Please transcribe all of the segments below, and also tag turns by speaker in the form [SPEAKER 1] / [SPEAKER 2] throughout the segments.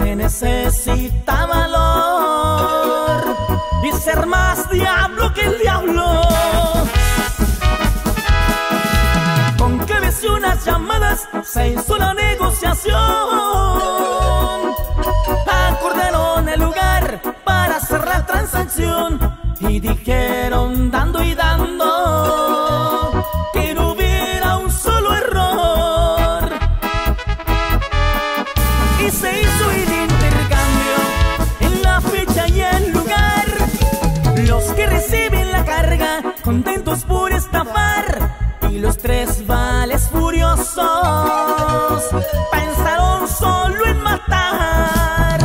[SPEAKER 1] se necesita valor y ser más diablo que el diablo. Con claves y unas llamadas se hizo la negociación. Acordaron el lugar para hacer la transacción y dijeron dando y dando que no hubiera un solo error. Y se hizo el intercambio en la fecha y el lugar. Los que reciben la carga contentos por estafar, y los tres vales furiosos pensaron solo en matar.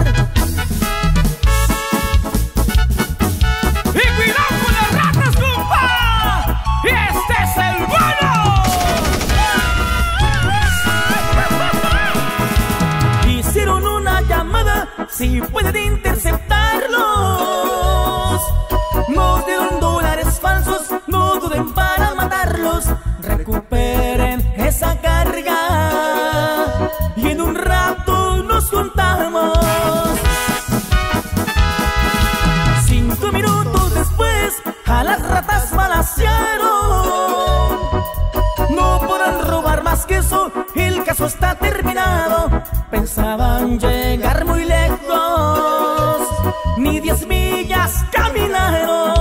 [SPEAKER 2] ¡Y cuidado con las ratas, compa! ¡Este es el bueno!
[SPEAKER 1] Hicieron una llamada, si pueden interceptarlos. Nos dieron dólares falsos, no duden para matarlos. Recuperen esa carga y en un rato nos juntamos. 5 minutos después a las ratas balacearon. No podrán robar más que eso, el caso está terminado. Pensaban llegar muy lejos, ni 10 millas caminaron.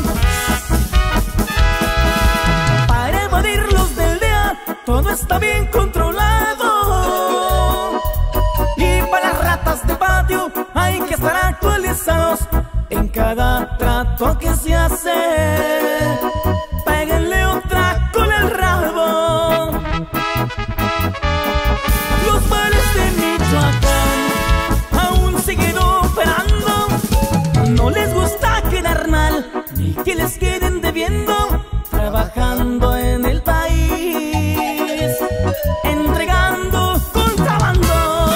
[SPEAKER 1] Para evadirlos del DEA todo está bien controlado, y para las ratas de patio hay que estar actualizados. En cada trato que se hace, péguenle otra con el rabo. Los bares de Michoacán aún siguen operando. No les gusta quedar mal, ni que les queden debiendo. Trabajando en el país, entregando contrabandos.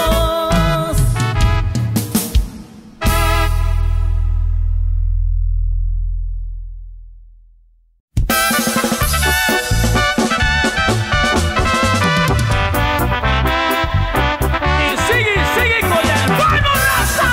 [SPEAKER 2] ¡Y sigue con el bueno, raza!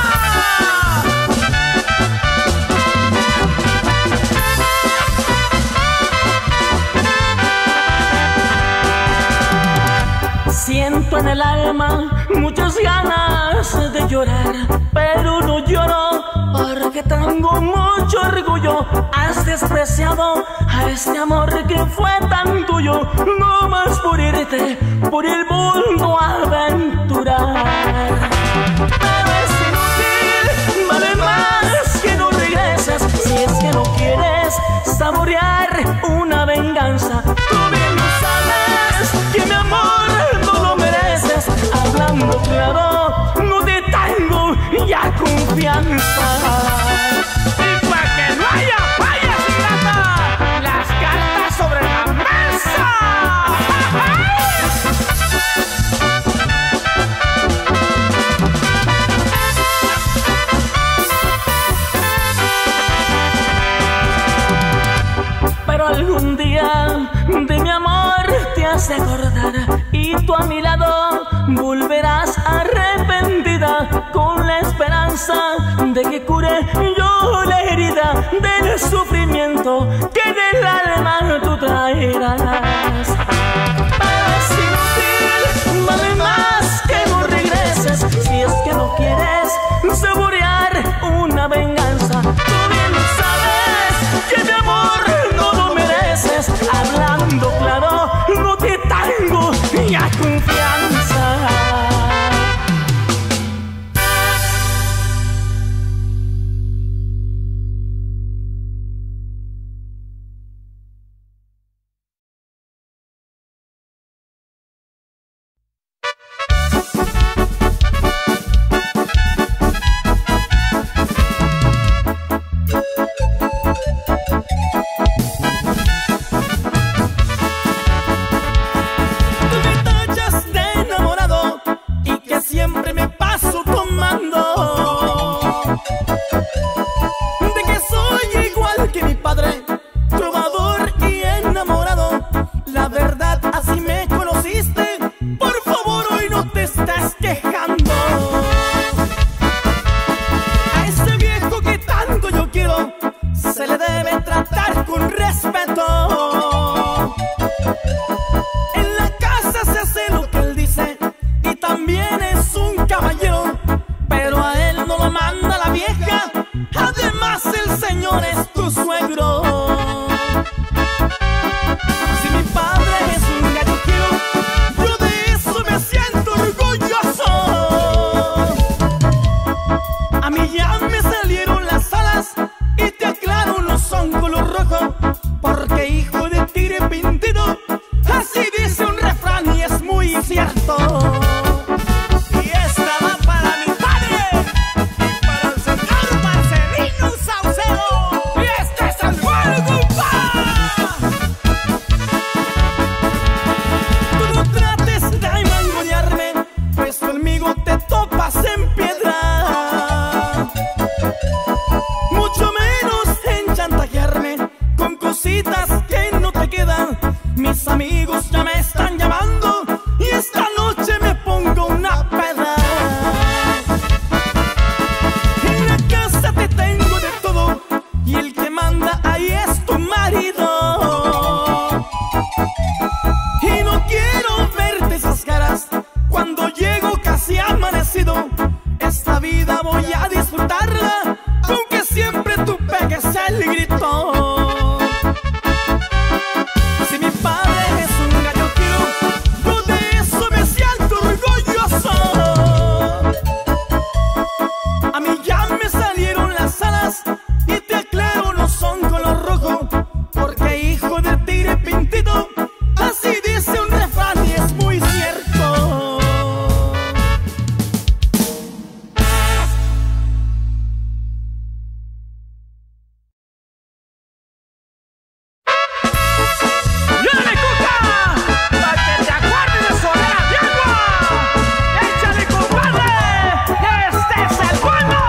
[SPEAKER 1] Siento en el alma muchas ganas de llorar, pero no lloro porque tengo mucho orgullo. Has despreciado a este amor que fue tan tuyo, no más por irte por el mundo a aventurar. Pero es inútil, vale más que no regresas si es que no quieres saborear una venganza. Tú bien lo sabes que mi amor hablando claro, no te tengo ya confianza.
[SPEAKER 2] Y para que no haya fallas, ingrata, las cartas sobre la mesa.
[SPEAKER 1] Pero algún día de mi amor te has de acordar, y tú a mi lado volverás arrepentida, con la esperanza de que cure yo la herida del sufrimiento que del alma tú traerás. Pero es inútil, vale más que no regreses si es que no quieres saborear una venganza. Tú bien sabes que mi amor no lo mereces. Hablando claro, no te tengo ya confianza. vieja, además el señor es tu suegro. Si mi padre es un galloquero, yo de eso me siento orgulloso. A mí ya me salieron las alas y te aclaro, no son color rojo, porque hijo de tigre pintido, así dice un refrán y es muy cierto. Y esta va para mi padre y para el señor Marcelino Saucedo. Y este es el gol, compa. Tú no trates de mangonearme, pues conmigo te topas en piedra. Mucho menos en chantajearme con cositas que no te quedan. Mis amigos ya me están llamando y esta noche me pongo una peda. En la casa te tengo de todo y el que manda ahí es tu marido. Y no quiero verte esas caras cuando llego casi amanecido. Esta vida voy a disfrutarla, aunque siempre tú pegues el grito. Si mi padre es un galloquero, yo de eso me siento orgulloso. A mí ya me salieron las alas y te aclaro, no son color rojo, porque hijo de tigre pintido, así dice un refrán y es muy cierto.
[SPEAKER 2] ¡Llégale, Cuca! ¡Pa' que te acuerdes de Solera de Agua! ¡Échale, compadre! ¡Este es el bueno!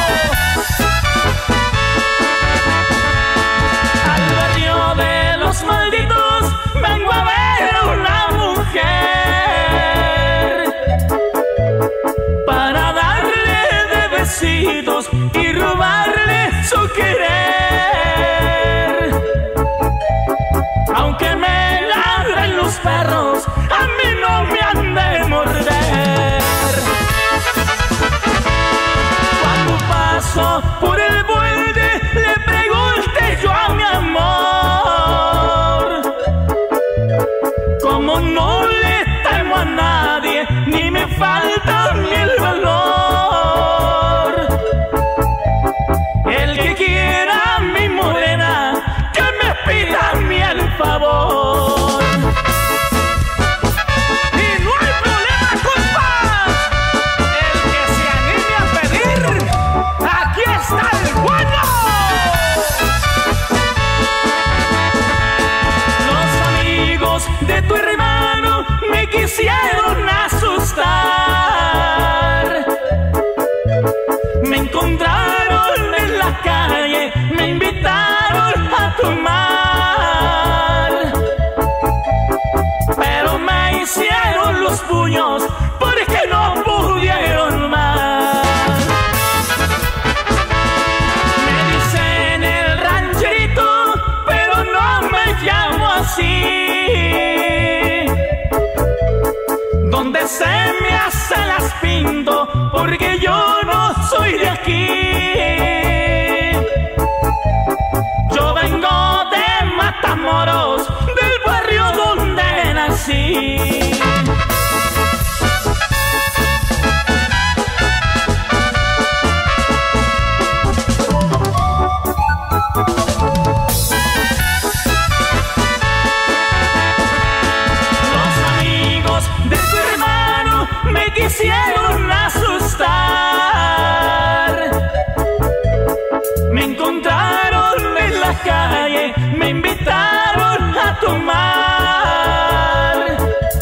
[SPEAKER 1] Al barrio de los malditos vengo a ver a una mujer para darle de besitos y robarle su querer. Aunque me ladren los perros, a mí no me han de morder. Cuando paso por el borde, le pregunté yo a mi amor, como no le temo a nadie, ni me falta ni el valor. El que quiera a mi morena, que me pida a mí el favor.
[SPEAKER 2] ¡Y no hay problema, compas! El que se anime a pedir, aquí está el bueno.
[SPEAKER 1] Los amigos de tu hermano me quisieron asustar. Me encontraron en la calle, me invitaron a tomar, pero me hicieron los puños porque no pudieron más. Me dicen el rancherito, pero no me llamo así. Donde se me hace las pinto, porque yo no soy de aquí. Yo vengo de Matamoros, del barrio donde nací. Los amigos de tu hermano me quisieron asustar. Me encontraron en la calle, me invitaron a tomar,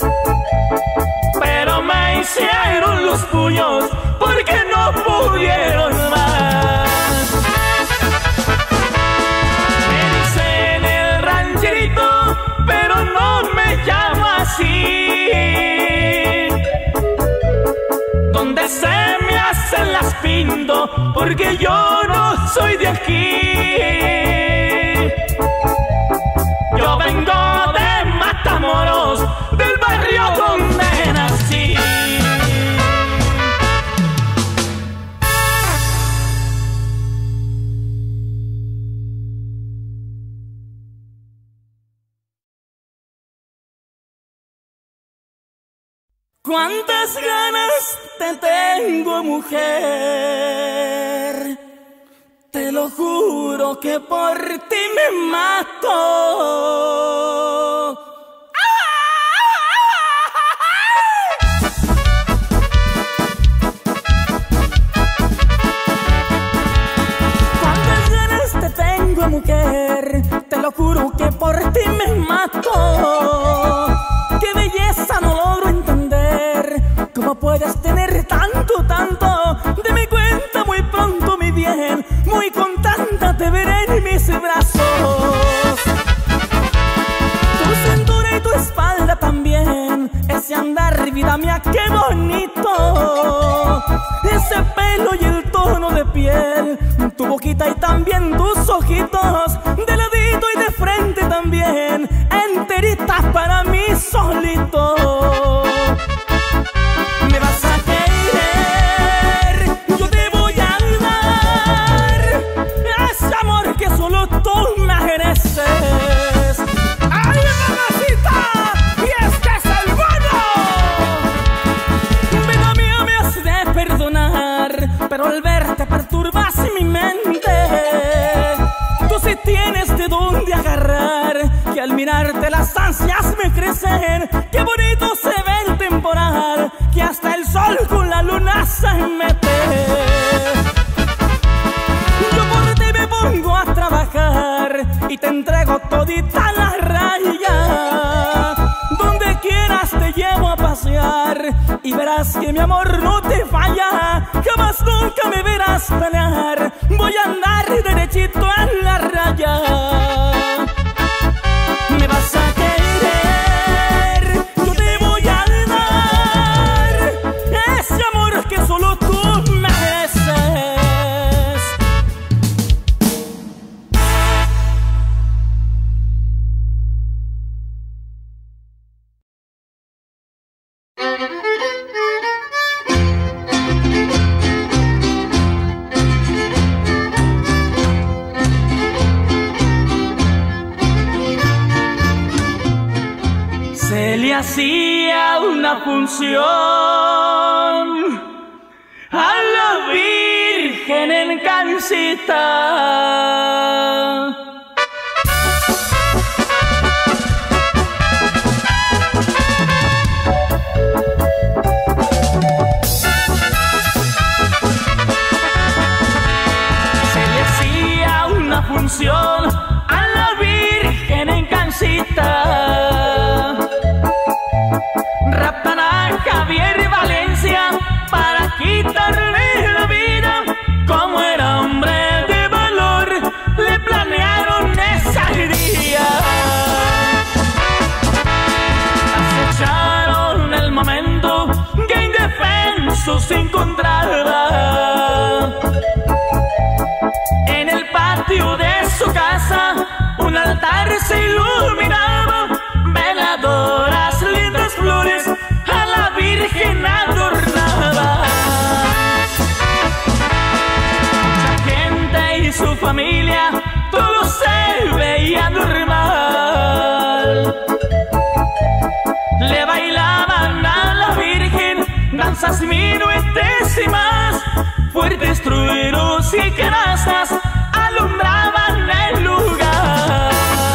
[SPEAKER 1] pero me hicieron los puños porque no pudieron más. Me dicen el rancherito, pero no me llamo así. Donde se me hacen las pinto, porque yo no soy de aquí. Yo vengo de Matamoros, del barrio donde nací. Cuántas ganas te tengo, mujer. Te lo juro que por ti me mato. Cuántas ganas te tengo, mujer. Te lo juro que por ti me mato. Qué belleza, no logro entender. ¿Cómo puedes tener tanto, tanto? Deme cuenta muy pronto, mi bien. Muy contenta te veré en mis brazos. Tu cintura y tu espalda también. Ese andar, vida mía, qué bonito. Ese pelo y el tono de piel. Tu boquita y también tus ojitos. De ladito y de frente también. Enteritas para mí solito. Me vas a querer, yo te voy a dar ese amor que solo tú mereces. ¡Ay, mamacita! ¡Y este es el bueno! Vida mía, me has de perdonar, pero al verte perturbas mi mente. Tú sí tienes de dónde agarrar, que al mirarte las ansias me crecen. ¡Qué bonito se ve el temporal! Que hasta el sol con la luna se mete. Yo por ti me pongo a trabajar y te entrego todita la raya. Donde quieras te llevo a pasear y verás que mi amor no te falla. Jamás nunca me verás pelear. Voy a andar derechito en la raya. Me vas a querer, yo te voy a dar ese amor que solo tú mereces. Se le hacía una función a la Virgen en Cancita. Se le hacía una función a la Virgen en Cancita. Raptan a Javier Valencia para quitarle la vida. Como era hombre de valor, le planearon esa herida. Acecharon el momento que indefenso se encontraba. En el patio de su casa un altar se iluminaba. Veladoras, lindas flores a la Virgen adornaba. Mucha gente y su familia, todo se veía normal. Le bailaban a la Virgen danzas minuetes y más. Fuertes truenos y canastas alumbraban el lugar.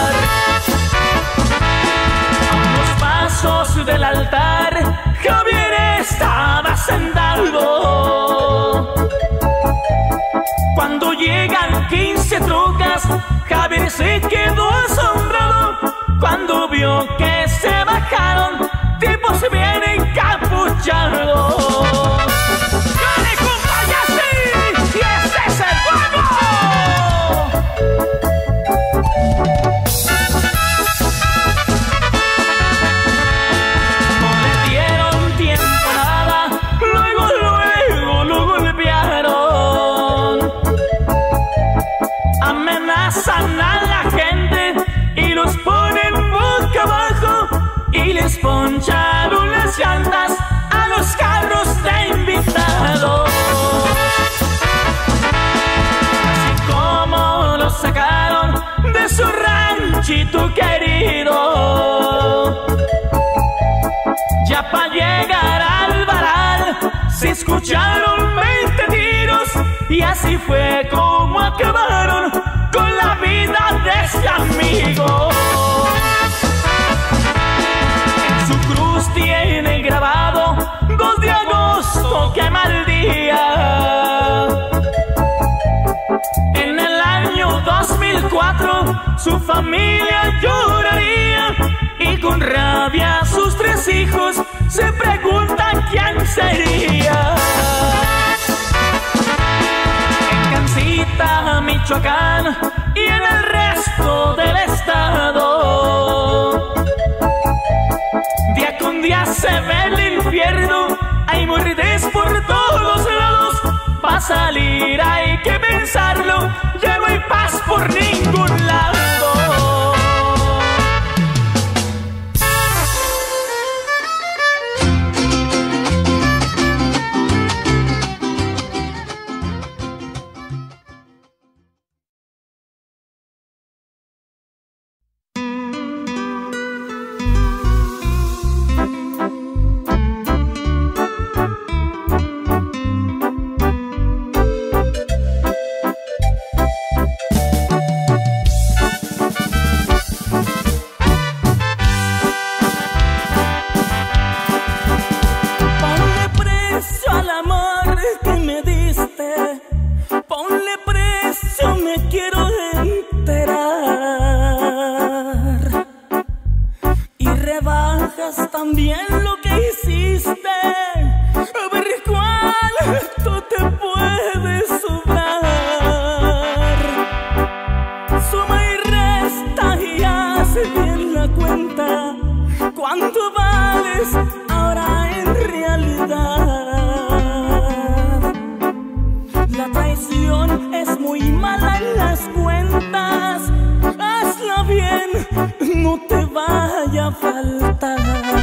[SPEAKER 1] Del altar, Javier estaba sentado. Cuando llegan 15 trocas, Javier se quedó asombrado. Cuando vio que se bajaron tipos bien encapuchados. ¡Dale, compadre, sí! ¡Y este es el fuego! Amenazan a la gente y los ponen boca abajo y les ponen así fue como acabaron con la vida de ese amigo. En su cruz tiene grabado 2 de agosto, qué mal día. En el año 2004 su familia lloraría y con rabia sus 3 hijos se preguntan quién sería. En Cancita, Michoacán y en el resto del estado, día con día se ve el infierno, hay muertes por todos lados. Pa' salir hay que pensarlo, ya no hay paz por ningún lado. También lo que hiciste, a ver cuánto te puede sobrar. Suma y resta y hace bien la cuenta, cuánto vales ahora en realidad. La traición es muy mala en las cuentas, hazla bien, no te vaya a faltar.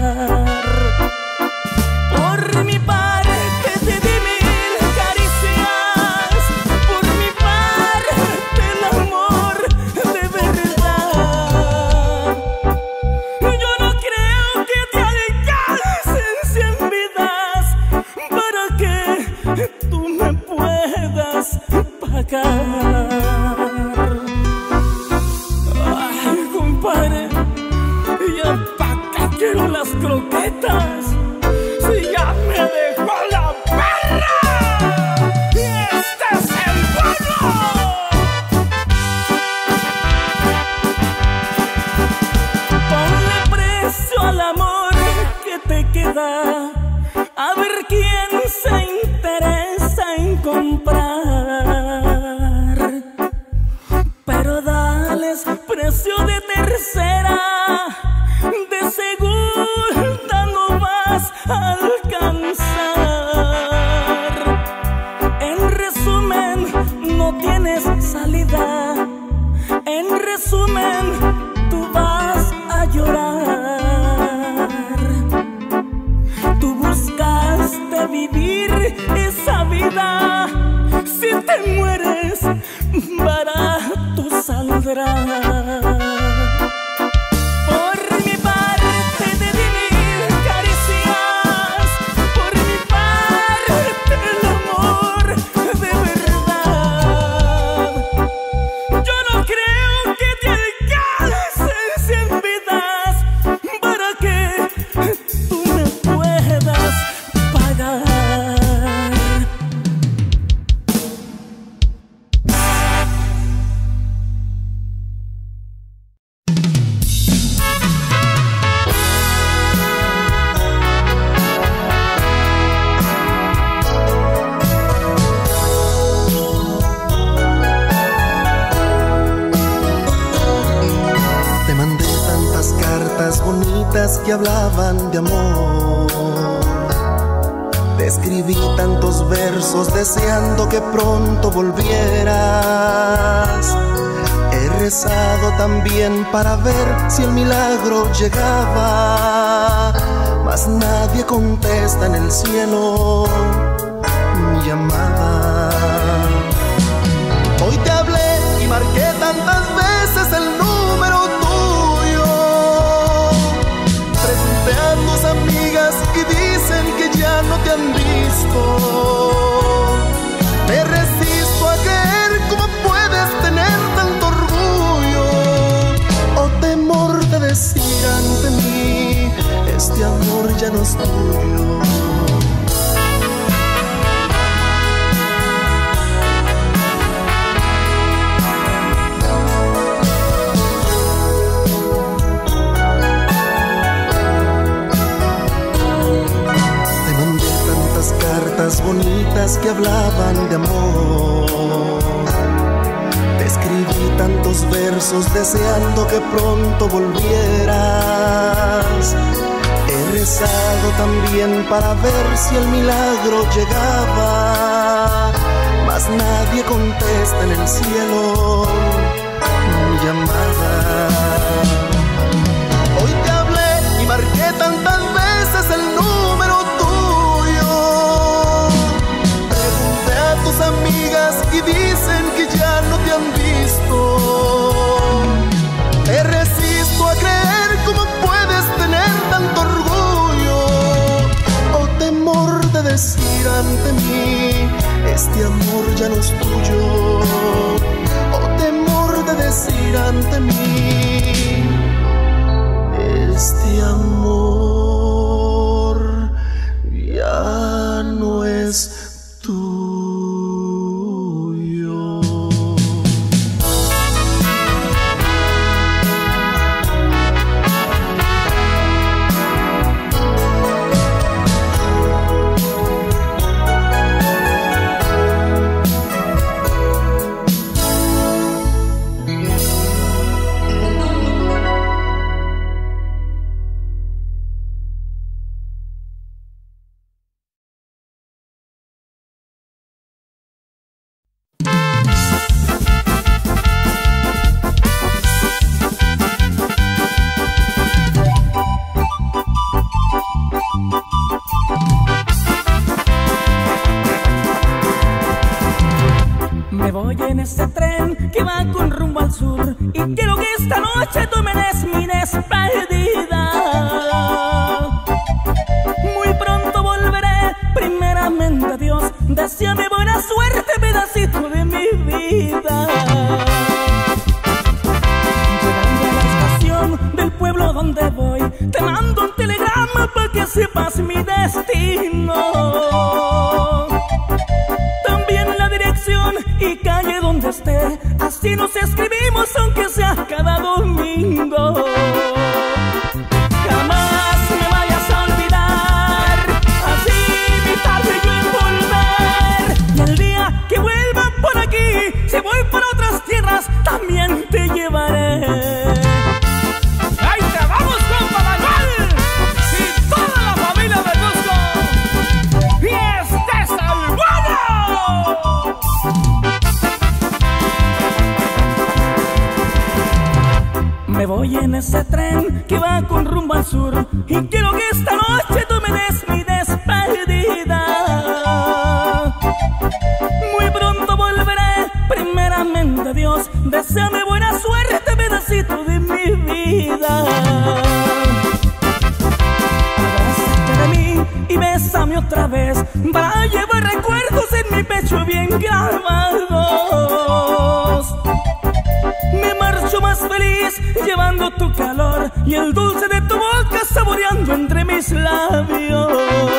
[SPEAKER 1] Por mi parte te di 1000 caricias, por mi parte el amor de verdad. Yo no creo que te alcancen 100 vidas para que tú me puedas pagar. Ay, compadre, ya pa' qué quiero las croquetas si ya me dejó la perra. Y este es el bueno. Ponle precio al amor que te queda, a ver quién se interesa en comprar. Pero dales precio de tercera, de segunda no vas a alcanzar. En resumen, no tienes salida. En resumen, tú vas a llorar. Tú buscaste vivir esa vida, si te mueres, barato saldrá. Por mi parte te di 1000 caricias, por mi parte el amor de verdad. Yo no creo que te alcancen 100 vidas para que tú me puedas pagar.
[SPEAKER 3] bonitas que hablaban de amor. Te escribí tantos versos deseando que pronto volvieras. He rezado también para ver si el milagro llegaba, mas nadie contesta en el cielo mi llamada. Hoy te hablé y marqué tantas veces el número tuyo. Pregunté a tus amigas y dicen que ya no te han visto. Me resisto amigas que hablaban de amor. Te escribí tantos versos deseando que pronto volvieras. He rezado también para ver si el milagro llegaba, mas nadie contesta en el cielo mi llamada. Hoy te hablé y marqué tantas veces el número tuyo. Pregunté a tus amigas y dicen que ya no te han visto. Te resisto a creer cómo puedes tener tanto orgullo o temor de decir ante mí: este amor ya no es tuyo. O temor de decir ante mí: este amor ya no es tuyo.
[SPEAKER 1] Me voy en ese tren que va con rumbo al sur y quiero que esta noche tú me des mi despedida. Muy pronto volveré, primeramente a Dios, deséame buena suerte, pedacito de mi vida. Llegando a la estación del pueblo donde voy, te mando un telegrama para que sepas mi destino. También la dirección y calle donde esté, así nos escribimos aunque sea cada domingo. Jamás me vayas a olvidar, así mi tarde yo en volver. Y el día que vuelva por aquí, si voy por otras tierras, también te llevaré.
[SPEAKER 2] ¡Ahí te vamos, compa Manuel! Y toda la familia de Cusco. ¡Y este es el bueno!
[SPEAKER 1] Me voy en ese tren que va con rumbo al sur y quiero que esta noche tú me des mi despedida. Muy pronto volveré, primeramente Dios, deséame buena suerte, pedacito de mi vida. Abrázate de mí y bésame otra vez para llevar recuerdos en mi pecho bien grabados. Me marcho más feliz llevando tu calor y el dulce de tu boca saboreando entre mis labios.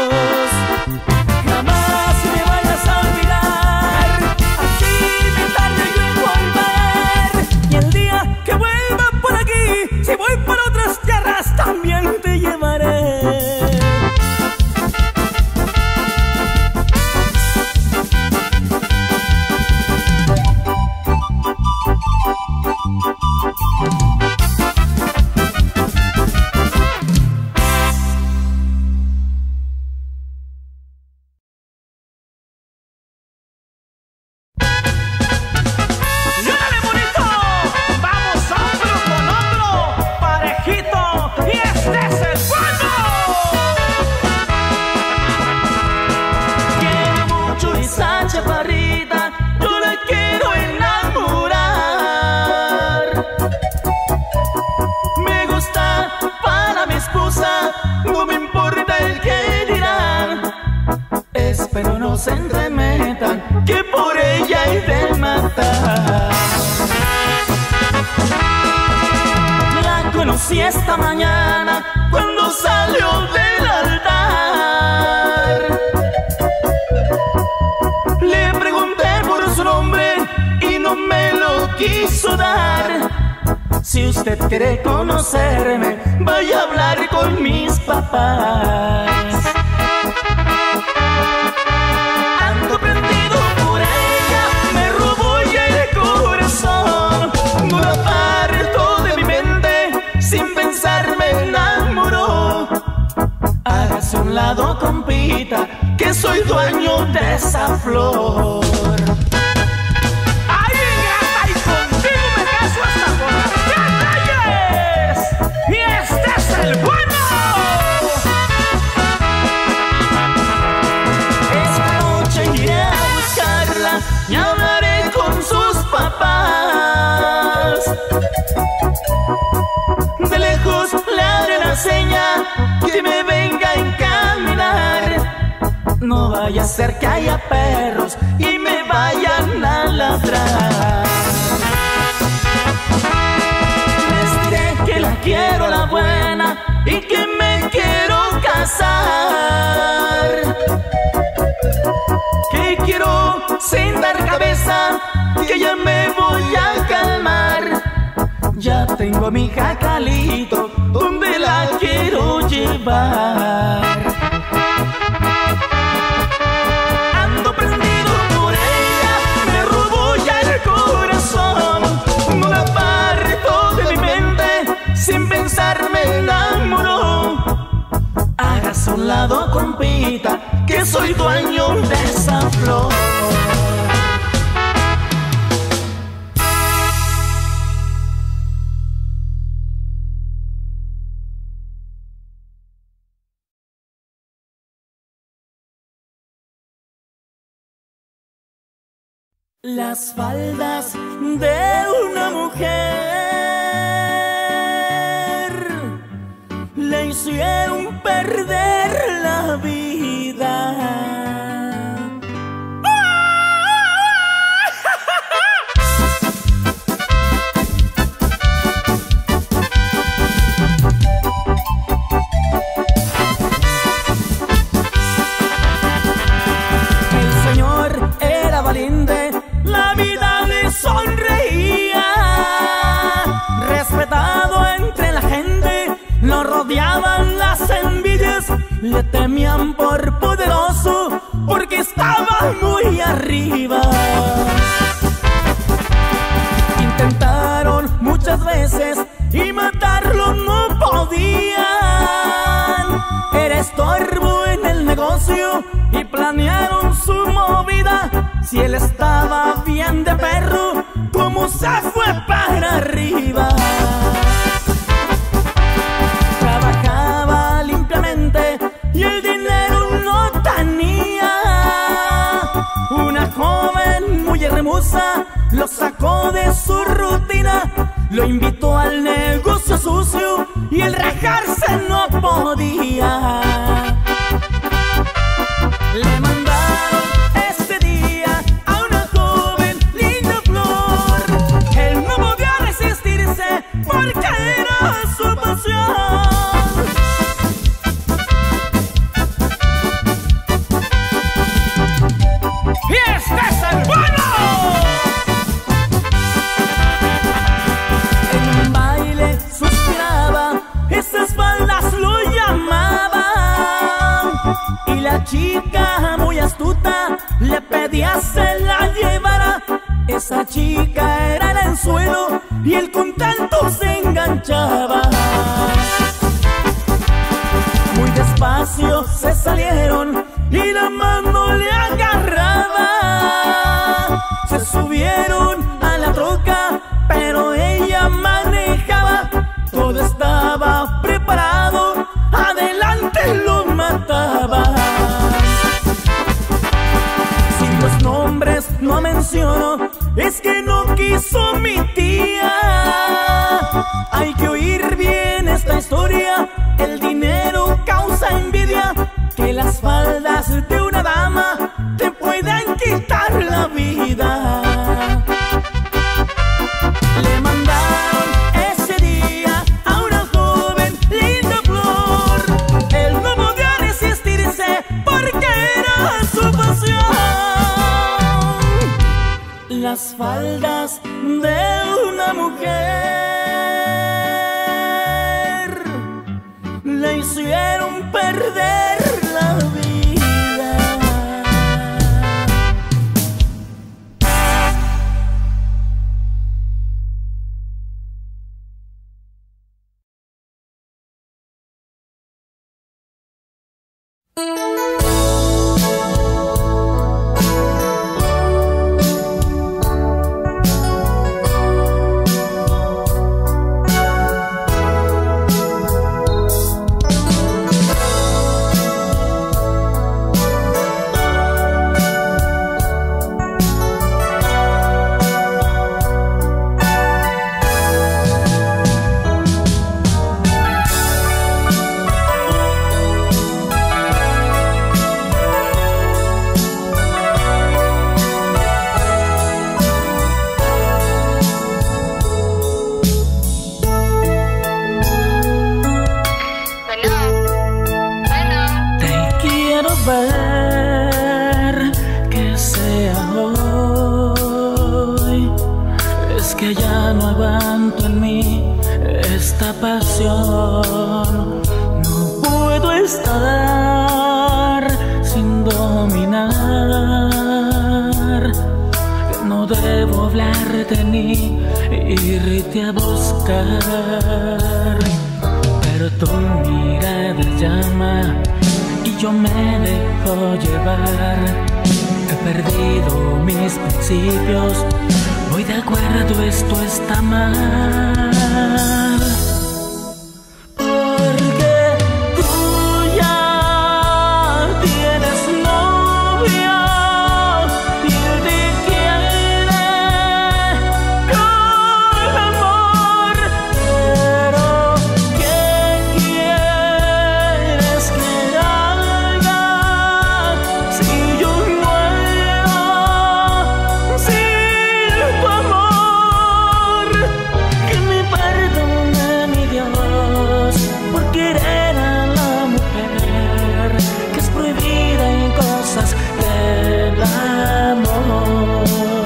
[SPEAKER 1] Jamás me vayas a olvidar, así me tarde yo en volver. Y el día que vuelva por aquí, si voy por otras tierras, también te llevaré. Pero no se entremetan, que por ella hay de matar. La conocí esta mañana cuando salió del altar. Le pregunté por su nombre y no me lo quiso dar. Si usted quiere conocerme, vaya a hablar con mis papás. Ando un lado, compita, que soy dueño de esa flor.
[SPEAKER 2] ¡Ay, ingrata! Y contigo me caso hasta por las calles. ¡Y este es el bueno!
[SPEAKER 1] Esta noche iré a buscarla y hablaré con sus papás. De lejos le haré la seña que me venga a encaminar. No vaya a ser que haya perros y me vayan a ladrar. Les diré que la quiero, la buena, y que me quiero casar. Que quiero sentar cabeza, que ya me voy a calmar. Ya tengo a mi jacalito, donde la quiero llevar. Ando prendido por ella, me robó ya el corazón. No la aparto de mi mente, sin pensar me enamoró. Hágase a un lado, compita, que soy dueño de esa flor. Las faldas de una mujer le hicieron perder la vida. El señor era valiente, la vida le sonreía. Respetado entre la gente, lo rodeaban las envidias. Le temían por poderoso, porque estaba muy arriba. Intentaron muchas veces y matarlo no podían. Era estorbo en el negocio y planearon su movida. Si él estaba bien de perro, ¿cómo se fue para arriba? Trabajaba limpiamente y el dinero no tenía. Una joven muy hermosa lo sacó de su rutina. Lo invitó al negocio sucio y el rajarse no podía. Le mandaron ese día a una joven linda flor. Él no podía resistirse porque era su pasión.
[SPEAKER 2] ¡Y este es el bueno!
[SPEAKER 1] En un baile suspiraba, esas faldas lo llamaban. Y la chica muy astuta le pedía se la llevara. Esa chica era el anzuelo y él con tanto se enganchaba. Muy despacio se salieron y la mano le agarraba. Se subieron a la troca, pero ella manejaba. Todo estaba preparado, adelante lo mataba. Si los nombres no menciono, es que no quiso mi tía. Hay que oír bien esta historia, el dinero causa envidia. Que las faldas de una dama te pueden quitar la vida. Le mandaron ese día a una joven linda flor. Él no podía resistirse porque era su pasión. Las faldas de una mujer le hicieron perder la vida. Es que ya no aguanto en mí esta pasión. No puedo estar sin dominar. No debo hablarte ni irte a buscar, pero tu mirada llama y yo me dejo llevar. He perdido mis principios, voy de acuerdo, esto está mal. Porque tú ya tienes novia y él te quiere con amor. Pero ¿qué quieres que haga si yo muero sin tu amor? Que me perdone mi Dios por querer a la mujer que es prohibida en cosas del amor.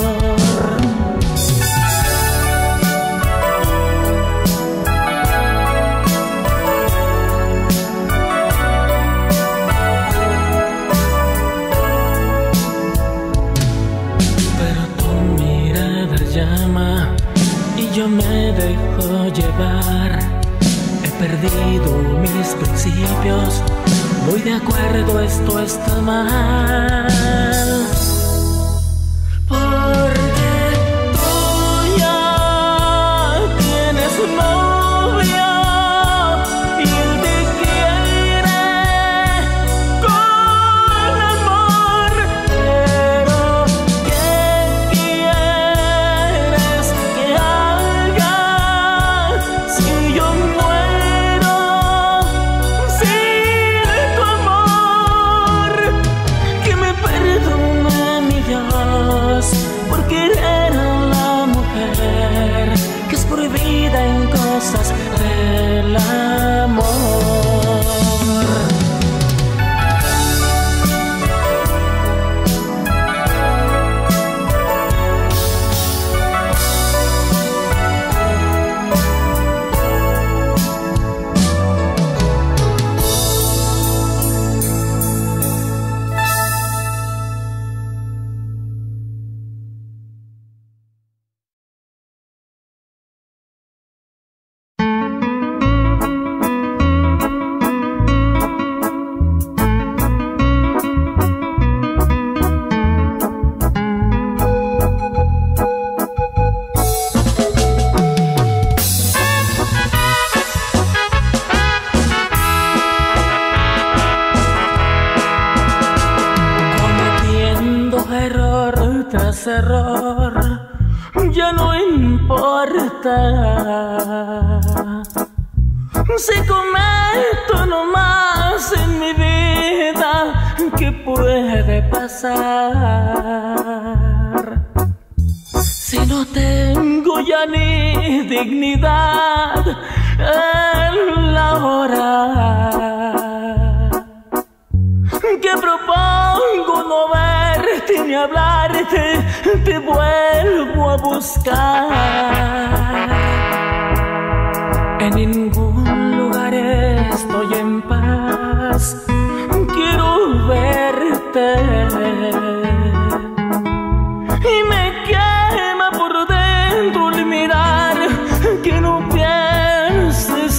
[SPEAKER 1] Pero tu mirada llama y yo me dejo llevar. He perdido mis principios, voy de acuerdo, esto está mal. Porque tú ya tienes novia y él te quiere con amor. Pero ¿qué quieres que haga si yo muero sin tu amor? Que me perdone mi Dios por querer a la mujer que es prohibida en cosas del amor. Cometiendo error tras error, ya no importa. Si cometo no más en mi vida, ¿qué puede pasar? Si no tengo ya ni dignidad en la hora que propongo no verte ni hablarte, te vuelvo a buscar. En ningún lugar estoy en paz, quiero verte y me quema por dentro el mirar que no pienses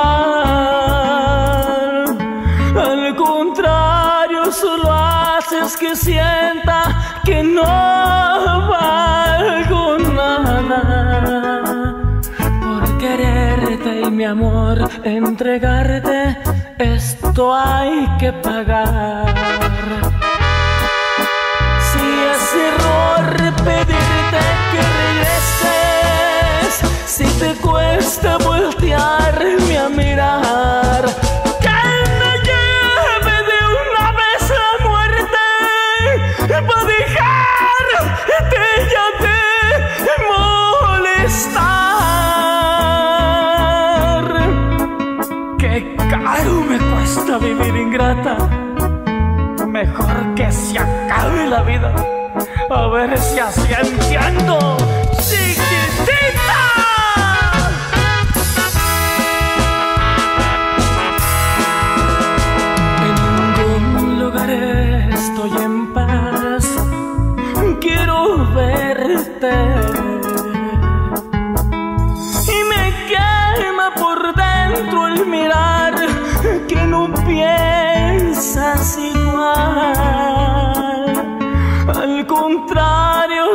[SPEAKER 1] igual. Al contrario, solo haces que sienta que no valgo nada. Por quererte y mi amor entregarte, esto hay que pagar. Si es error pedirte que regreses, si te cuesta voltearme a mirar, que me lleve de una vez la muerte para dejarte ya de molestar. Qué caro me cuesta vivir ingrata, mejor que se acabe la vida, a ver si así entiendo. Chiquitín.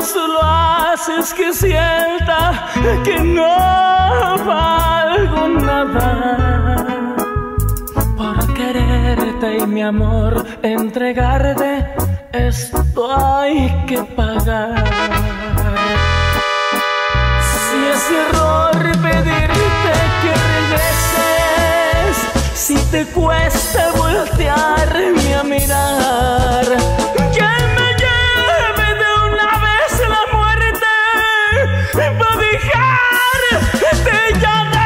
[SPEAKER 1] solo haces que sienta que no valgo nada. Por quererte y mi amor entregarte, esto hay que pagar. Si es error pedirte que regreses, si te cuesta voltearme a mirar, que me lleve de una vez la muerte para dejarte ya de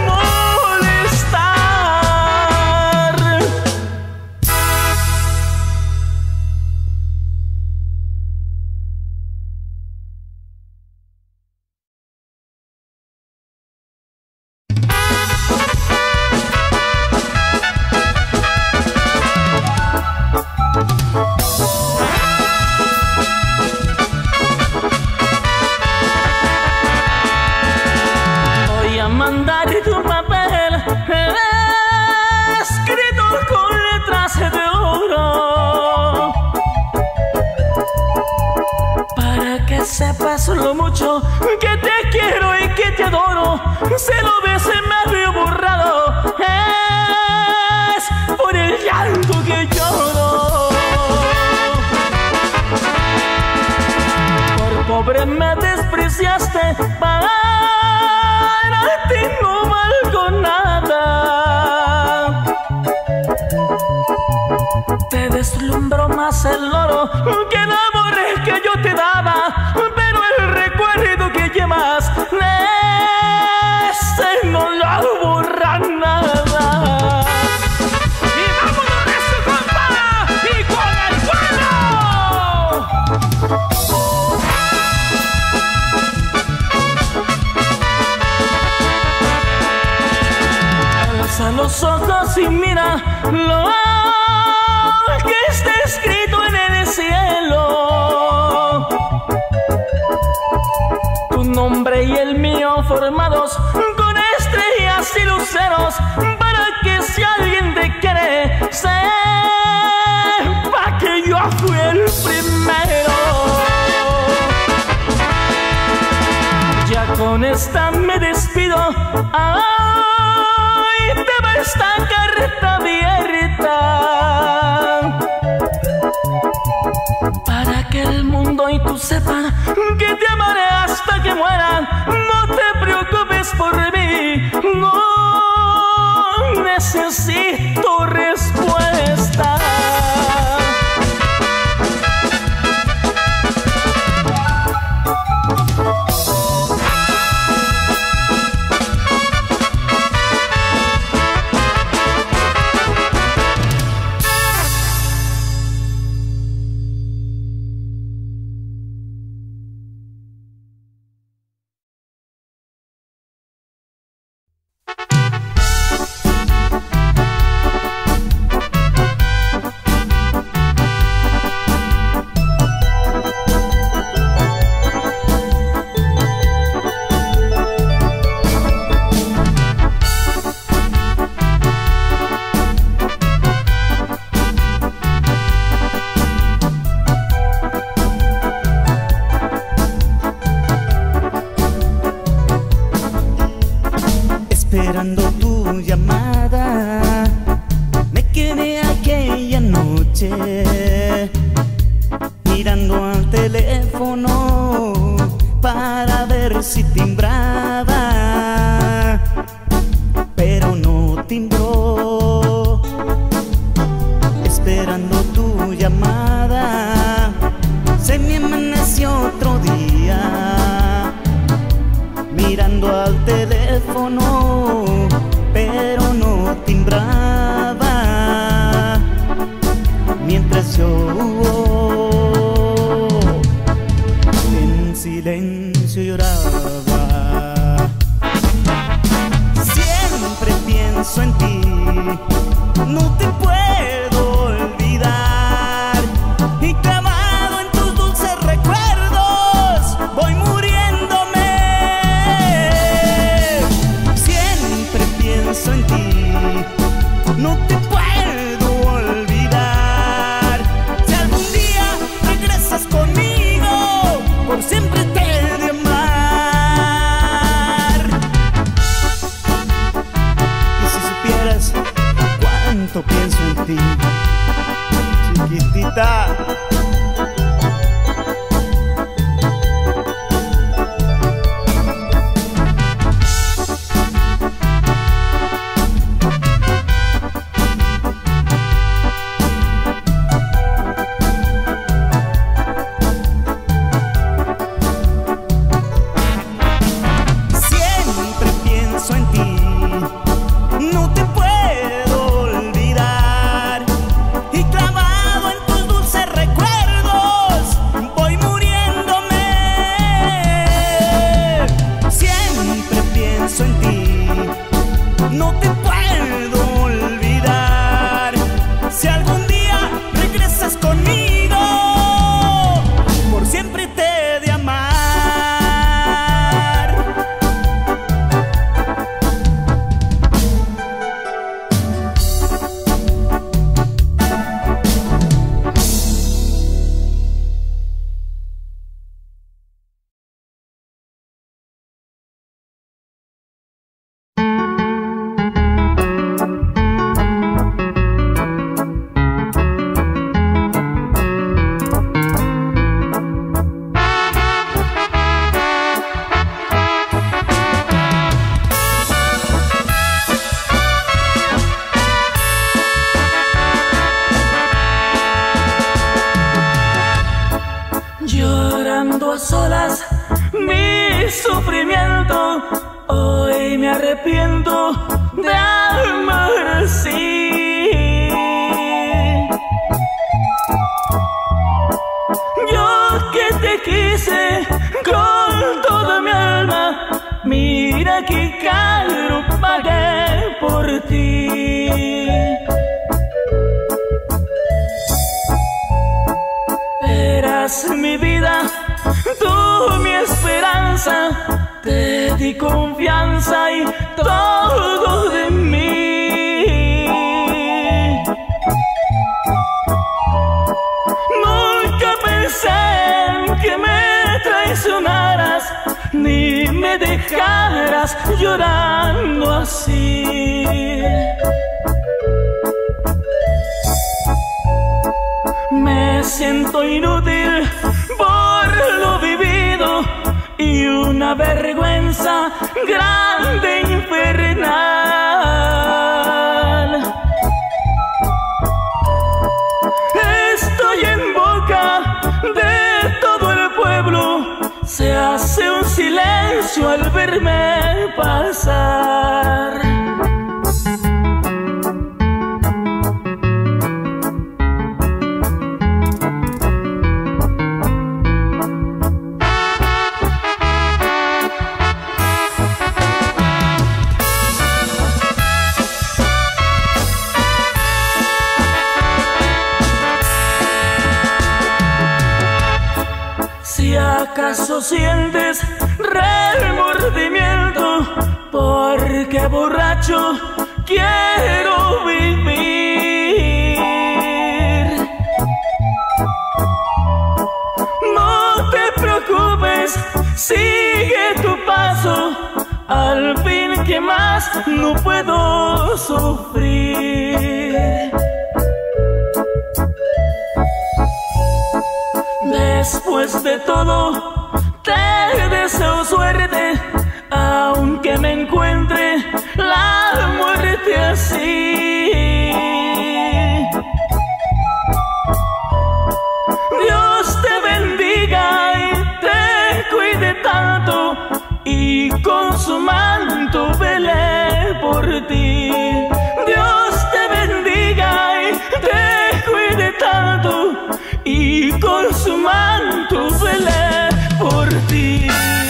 [SPEAKER 1] molestar. Voy a mandar tu papel escrito con letras de oro, para que sepas lo mucho que te quiero y que te adoro. Si lo ves medio borrado, es por el llanto que lloro. Por pobre me despreciaste, para ti no valgo nada. Te deslumbró más el oro que el amor que yo te daba, pero el recuerdo que llevas ese no lo borra nada.
[SPEAKER 2] ¡Y vámonos de su compa! ¡Y con el pueblo!
[SPEAKER 1] Alza los ojos y mira lo que está escrito en el cielo. Tu nombre y el mío formados con estrellas y luceros, para que si alguien te quiere, sepa que yo fui el primero. Ya con esta me despido. Ay, te va esta carta abierta, para que el mundo y tú sepan que te amaré hasta que muera. No te preocupes por mí, no necesito respuesta.
[SPEAKER 4] Esperando tu llamada, me quedé aquella noche mirando al teléfono para ver si timbraba, pero no timbró. Esperando tu llamada, se me amaneció otro día mirando al teléfono, pero no timbraba, mientras yo en silencio lloraba. Siempre pienso en ti, no te puedo olvidar, y clavado en tus dulces recuerdos voy muriéndome. Siempre pienso en ti, no te puedo olvidar. Si algún día regresas conmigo, por
[SPEAKER 1] arrepiento de amar así. Yo que te quise con toda mi alma, mira que caro pagué por ti. Eras mi vida, tú mi esperanza, te di confianza y todo de mí. Nunca pensé en que me traicionaras, ni me dejaras llorando así. Me siento inútil por lo vivido y una vergüenza grande infernal. Estoy en boca de todo el pueblo, se hace un silencio al verme pasar. Si acaso sientes remordimiento, porque borracho quiero vivir. No te preocupes, sigue tu paso, al fin que más no puedo sufrir. Después de todo, te deseo suerte, aunque me encuentre la muerte así. Dios te bendiga y te cuide tanto, y con su manto vele por ti. Dios te bendiga y te cuide tanto, y con su manto velé por ti.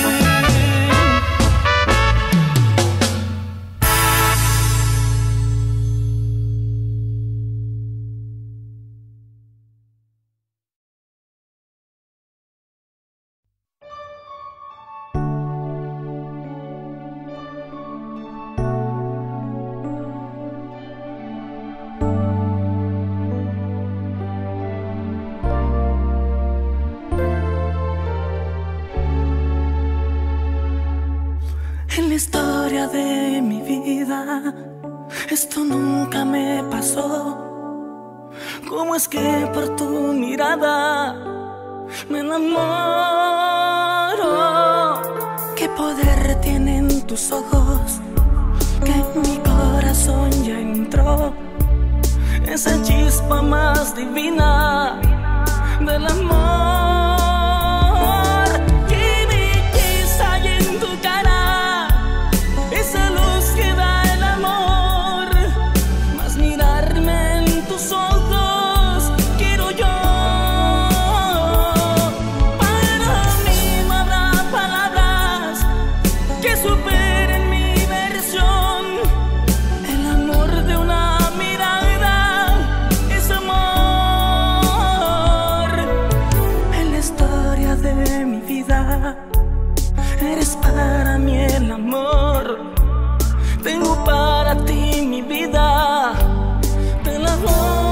[SPEAKER 1] En la historia de mi vida, esto nunca me pasó. ¿Cómo es que por tu mirada me enamoro? ¿Qué poder tienen tus ojos que en mi corazón ya entró? Esa chispa más divina del amor. Eres para mí el amor, tengo para ti mi vida, te la doy.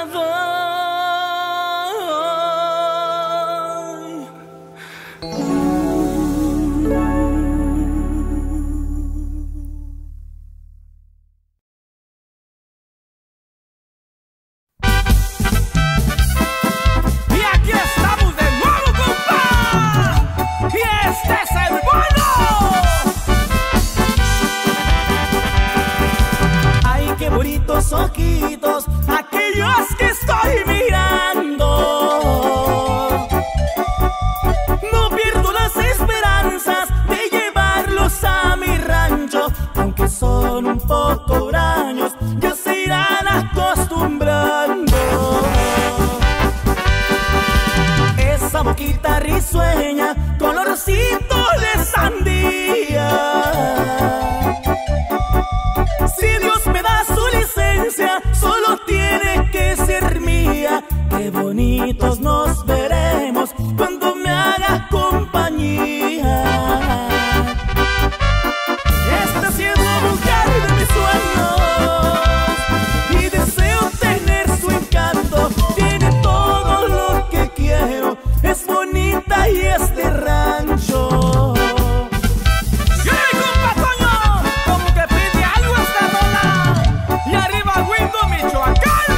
[SPEAKER 2] Y aquí estamos de nuevo, compa. Y este es el bueno.
[SPEAKER 1] Ay, qué bonitos ojitos, aquellos que estoy mirando. No pierdo las esperanzas de llevarlos a mi rancho, aunque son un poco huraños, ya se irán acostumbrando. Esa boquita risueña, colorcito de sandía. Si Dios me da su licencia, solo tiene que ser mía. Qué bonitos nos veremos cuando me haga compañía. Esta sí es la mujer de mis sueños y deseo tener su encanto. Tiene todo lo que quiero, es bonita y es de rancho.
[SPEAKER 2] Y arriba Wingo, Michoacán.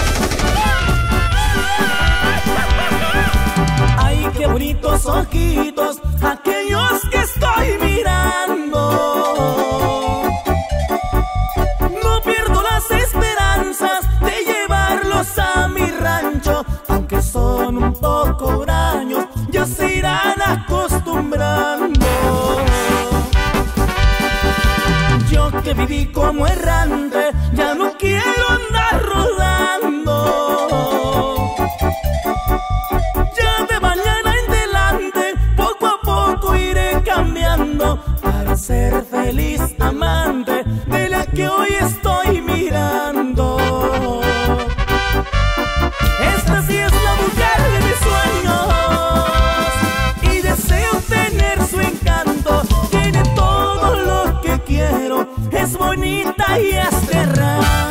[SPEAKER 1] Ay, qué bonitos ojitos, aquellos que estoy mirando. No pierdo las esperanzas de llevarlos a mi rancho, aunque son un poco huraños, ya se irán acostumbrando. Yo que viví como errante, ya no quiero andar rodando. Ya de mañana en delante, poco a poco iré cambiando para ser feliz amante de la que hoy estoy mirando. Esta sí es la mujer de mis sueños y deseo tener su encanto. Tiene todo lo que quiero, es bonita y es de rancho.